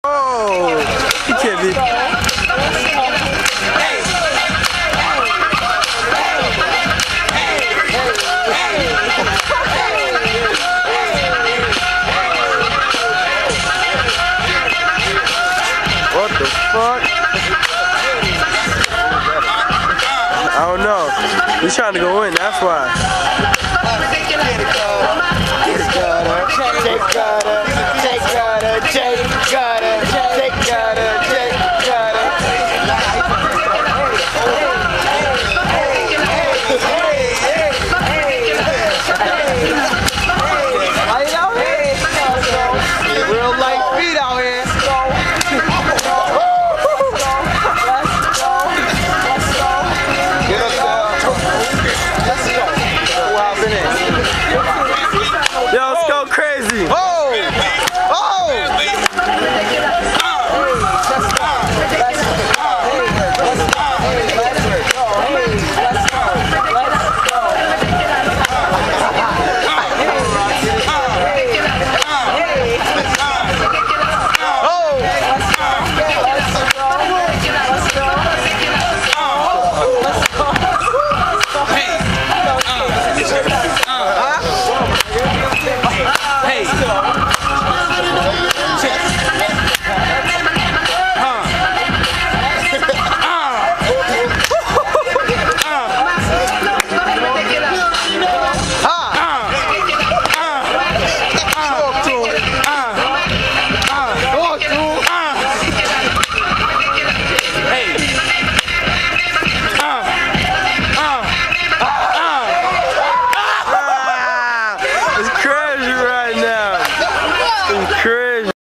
Oh, you can't be. What the fuck? I don't know. We trying to go in, that's why. Real light feet out here. Yo, let's go crazy. Oh! Oh! It's crazy right now. It's crazy.